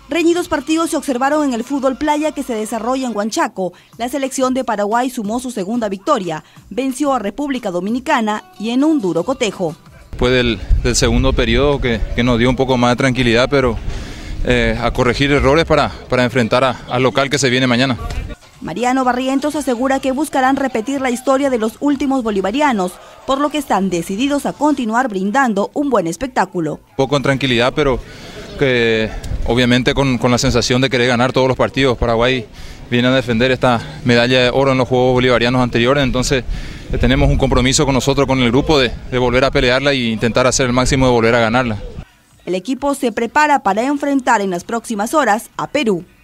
Reñidos partidos se observaron en el fútbol playa que se desarrolla en Huanchaco. La selección de Paraguay sumó su segunda victoria, venció a República Dominicana y en un duro cotejo. Después del segundo periodo que nos dio un poco más de tranquilidad, pero a corregir errores para enfrentar al local que se viene mañana. Mariano Barrientos asegura que buscarán repetir la historia de los últimos bolivarianos, por lo que están decididos a continuar brindando un buen espectáculo. Un poco en tranquilidad, pero que obviamente con la sensación de querer ganar todos los partidos. Paraguay viene a defender esta medalla de oro en los Juegos Bolivarianos anteriores, entonces tenemos un compromiso con nosotros, con el grupo, de volver a pelearla e intentar hacer el máximo de volver a ganarla. El equipo se prepara para enfrentar en las próximas horas a Perú.